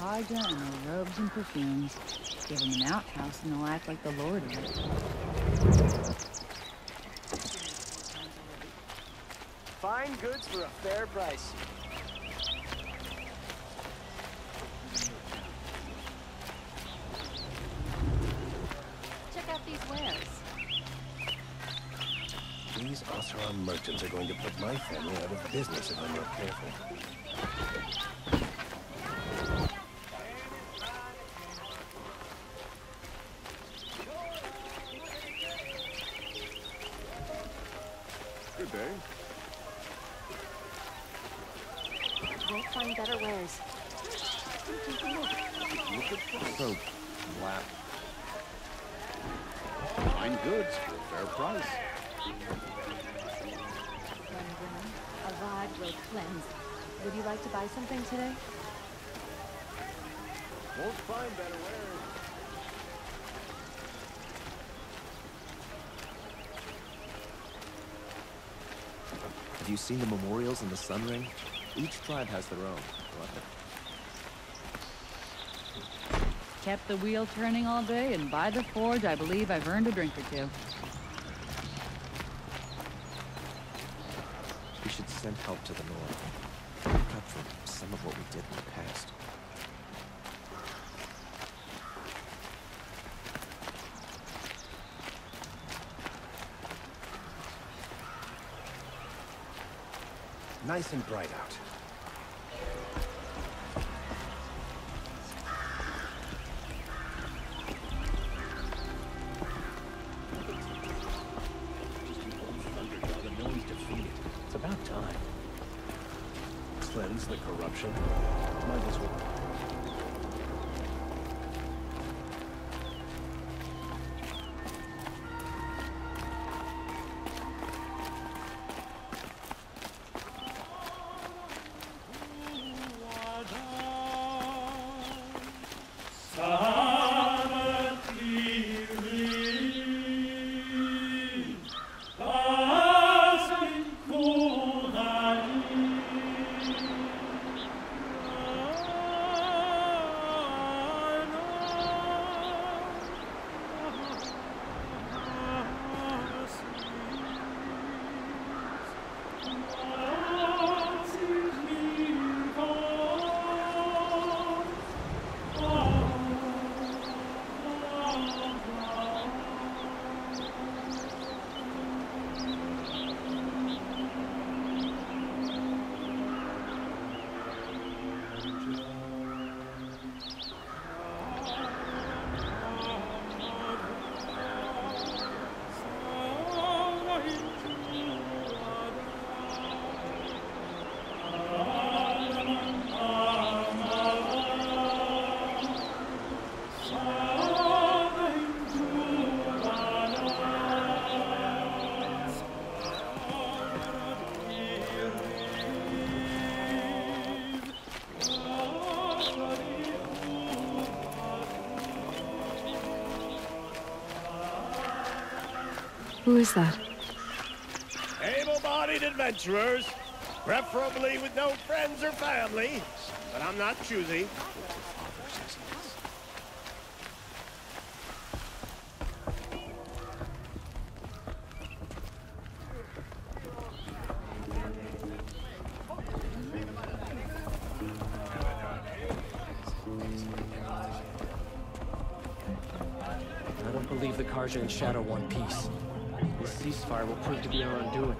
carja and their robes and perfumes. Give them an outhouse and they'll act like the lord of it. Fine goods for a fair price. Check out these wares. These Osram merchants are going to put my family out of business if I'm not careful. Good day. We'll find better wares. Look at the soap. Lap. Fine goods for a fair price. Aloy will cleanse. Would you like to buy something today? Won't find better wares. Have you seen the memorials in the Sun Ring? Each tribe has their own. Kept the wheel turning all day, and by the forge, I believe I've earned a drink or two. We should send help to the north. Make up for some of what we did in the past. Nice and bright out. It's about time. Cleanse the corruption. Might as well. Who is that? Able-bodied adventurers, preferably with no friends or family, but I'm not choosy. I don't believe the Carja and Shadow want peace. This ceasefire will prove to be our undoing.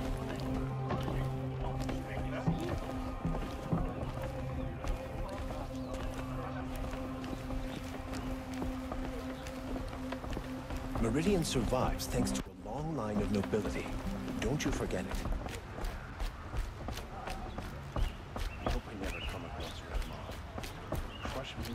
Meridian survives thanks to a long line of nobility. Don't you forget it. I hope I never come across your mob. Crush me.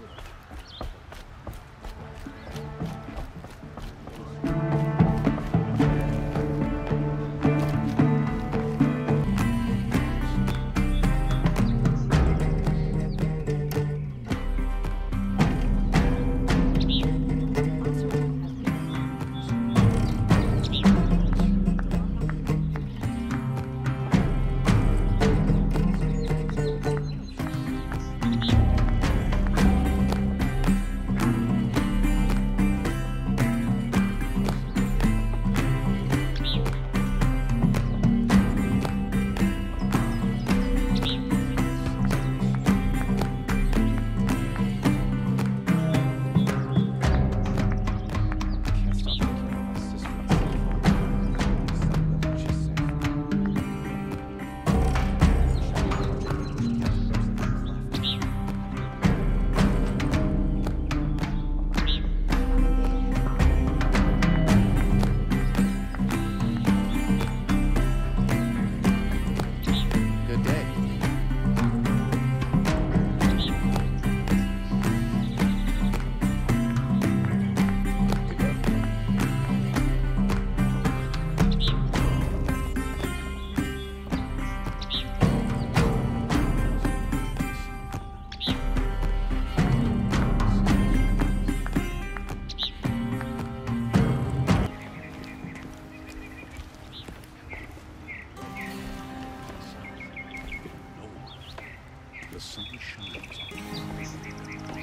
the sun shines on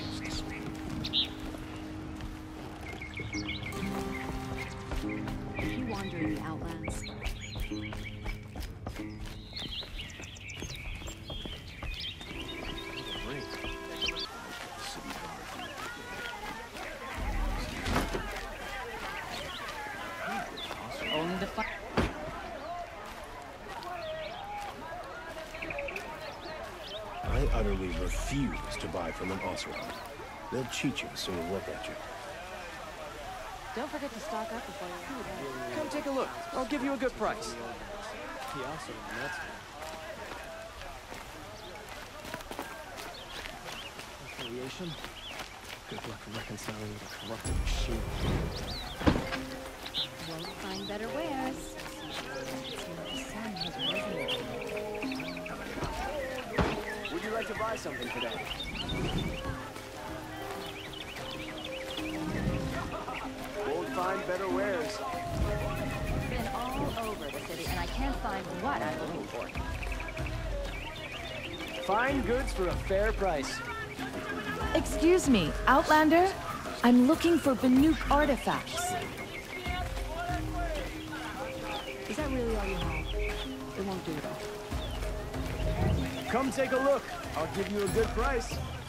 If you wander in the Outlands, Only the fire. I utterly refuse to buy from an Oseram. They'll cheat you, so we'll look at you. don't forget to stock up before you Come take a look. I'll give you a good price. Affiliation? Good luck reconciling with a corrupted machine. won't find better wares. The sun has risen. Would you like to buy something today? Won't find better wares. Been all over the city, and I can't find what I'm looking for. Fine goods for a fair price. Excuse me, Outlander? I'm looking for Banuk artifacts. Is that really all you have? It won't do though. Come take a look. I'll give you a good price.